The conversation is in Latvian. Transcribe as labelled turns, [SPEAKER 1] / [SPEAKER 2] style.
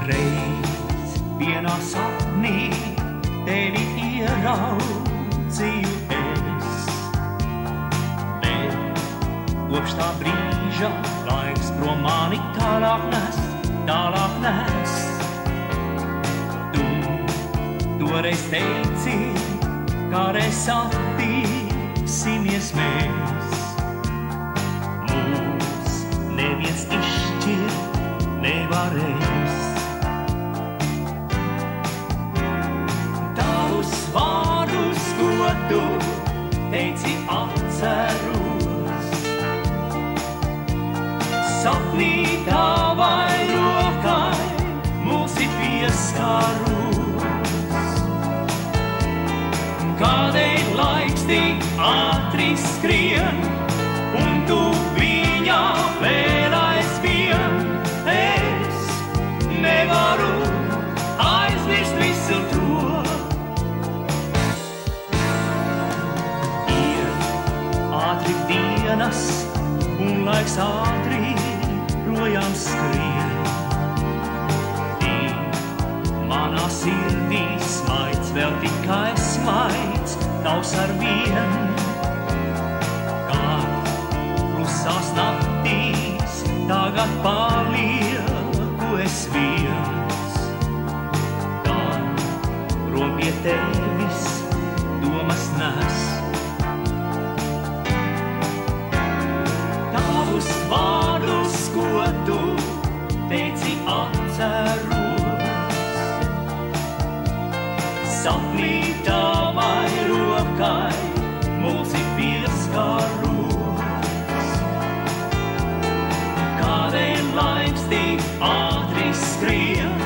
[SPEAKER 1] Reiz vienā sapnī tevi ieraudzīju es, bet kopš tā brīža laiks prom mani tālāk nes. Tu toreiz teici, kādreiz satiksimies mēs. Mūs neviens izšķirt nevarēs. Tavus vārdus, ko tu teici, atceros. Sapnī tavai rokai mūsi pieskaros. Kādēļ laiks tik ātri skrien, un tu viņā vēl aizvien. Es nevaru aizmirst visu to. Iet ātri dienas, un laiks ātri projām skrien. Manā sirdī smaids, vēl tikai smaids, tavs arvien. Kā klusās naktīs, tagad palieku es viens. Tad prom pie tevis domas nes. Tavus vārdus, ko tu teici, atceros. Sapnī tavai rokai mūsi pieskaros. Kādēļ laiks tik ātri skrien,